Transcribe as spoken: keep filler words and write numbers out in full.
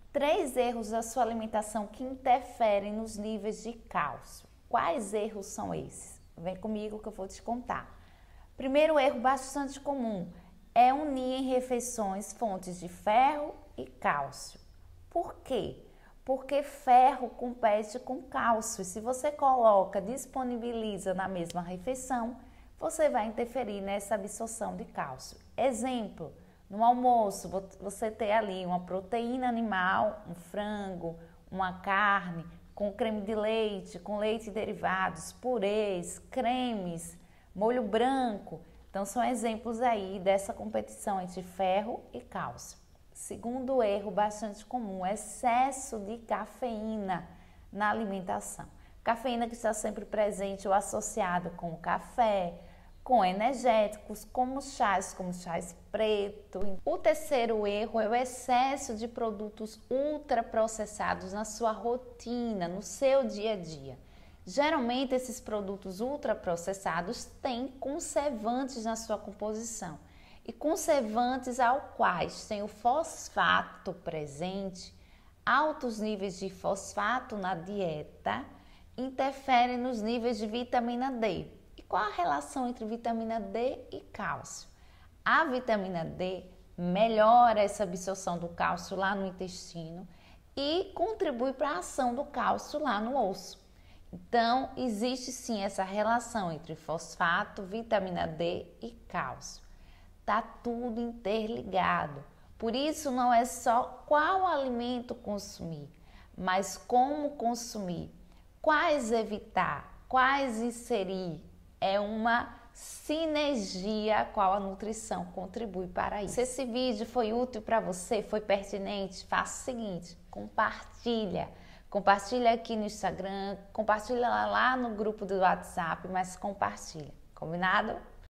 Três erros da sua alimentação que interferem nos níveis de cálcio. Quais erros são esses? Vem comigo que eu vou te contar. Primeiro erro bastante comum é unir em refeições fontes de ferro e cálcio. Por quê? Porque ferro compete com cálcio e se você coloca, disponibiliza na mesma refeição, você vai interferir nessa absorção de cálcio. Exemplo, no almoço você ter ali uma proteína animal, um frango, uma carne, com creme de leite, com leite e derivados, purês, cremes, molho branco. Então são exemplos aí dessa competição entre ferro e cálcio. Segundo erro bastante comum, excesso de cafeína na alimentação. Cafeína que está sempre presente ou associado com o café, com energéticos, como chás, como chás preto. O terceiro erro é o excesso de produtos ultraprocessados na sua rotina, no seu dia a dia. Geralmente esses produtos ultraprocessados têm conservantes na sua composição. E conservantes ao quais tem o fosfato presente, altos níveis de fosfato na dieta, interferem nos níveis de vitamina D. E qual a relação entre vitamina D e cálcio? A vitamina D melhora essa absorção do cálcio lá no intestino e contribui para a ação do cálcio lá no osso. Então, existe sim essa relação entre fosfato, vitamina D e cálcio. Tá tudo interligado. Por isso não é só qual alimento consumir, mas como consumir, quais evitar, quais inserir. É uma sinergia a qual a nutrição contribui para isso. Se esse vídeo foi útil para você, foi pertinente, faça o seguinte, compartilha. Compartilha aqui no Instagram, compartilha lá no grupo do WhatsApp, mas compartilha. Combinado?